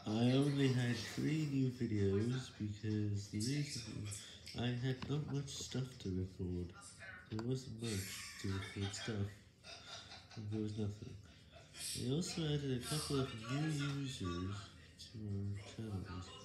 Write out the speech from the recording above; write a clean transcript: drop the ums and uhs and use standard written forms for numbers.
I only had 3 new videos because the reason I had not much stuff to record. There wasn't much to record stuff, and there was nothing. I also added a couple of new users to our channels.